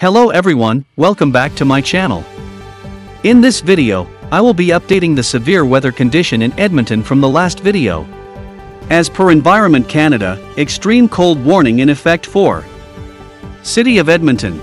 Hello everyone, welcome back to my channel. In this video, I will be updating the severe weather condition in Edmonton from the last video. As per Environment Canada, extreme cold warning in effect for City of Edmonton,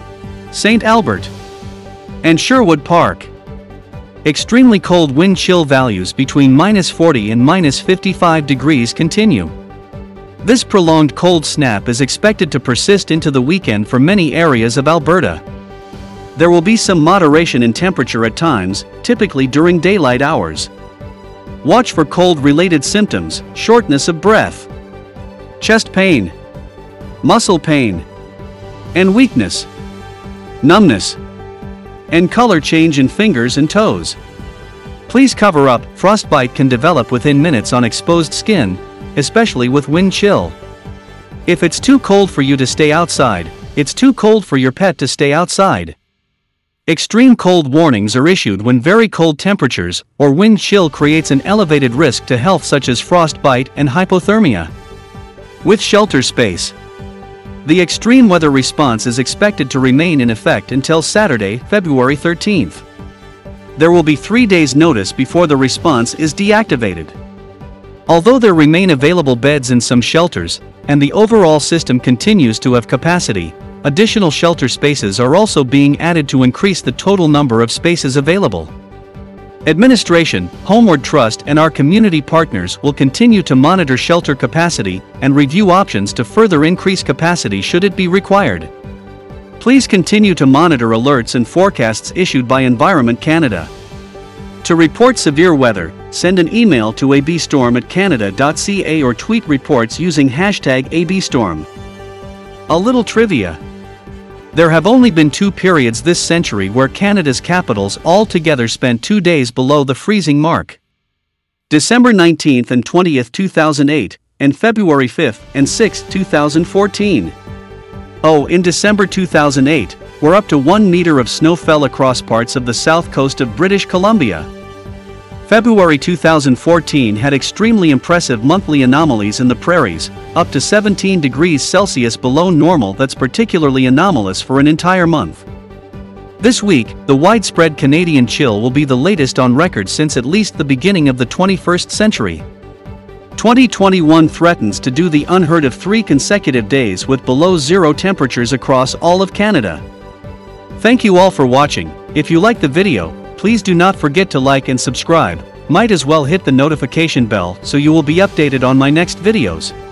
St. Albert, and Sherwood Park. Extremely cold wind chill values between -40 and -55 degrees continue. This prolonged cold snap is expected to persist into the weekend for many areas of Alberta. There will be some moderation in temperature at times, typically during daylight hours. Watch for cold-related symptoms, shortness of breath, chest pain, muscle pain, and weakness, numbness, and color change in fingers and toes. Please cover up. Frostbite can develop within minutes on exposed skin, especially with wind chill. If it's too cold for you to stay outside, it's too cold for your pet to stay outside. Extreme cold warnings are issued when very cold temperatures or wind chill creates an elevated risk to health such as frostbite and hypothermia. With shelter space, the extreme weather response is expected to remain in effect until Saturday, February 13th. There will be 3 days' notice before the response is deactivated. Although there remain available beds in some shelters, and the overall system continues to have capacity, additional shelter spaces are also being added to increase the total number of spaces available. Administration, Homeward Trust and our community partners will continue to monitor shelter capacity and review options to further increase capacity should it be required. Please continue to monitor alerts and forecasts issued by Environment Canada. To report severe weather, send an email to abstorm@canada.ca or tweet reports using #ABStorm. A little trivia. There have only been 2 periods this century where Canada's capitals altogether spent 2 days below the freezing mark. December 19th and 20th, 2008, and February 5th and 6th, 2014. In December 2008, where up to 1 meter of snow fell across parts of the south coast of British Columbia. February 2014 had extremely impressive monthly anomalies in the prairies, up to 17 degrees Celsius below normal. That's particularly anomalous for an entire month. This week, the widespread Canadian chill will be the latest on record since at least the beginning of the 21st century. 2021 threatens to do the unheard of 3 consecutive days with below zero temperatures across all of Canada. Thank you all for watching. If you like the video, please do not forget to like and subscribe. Might as well hit the notification bell so you will be updated on my next videos.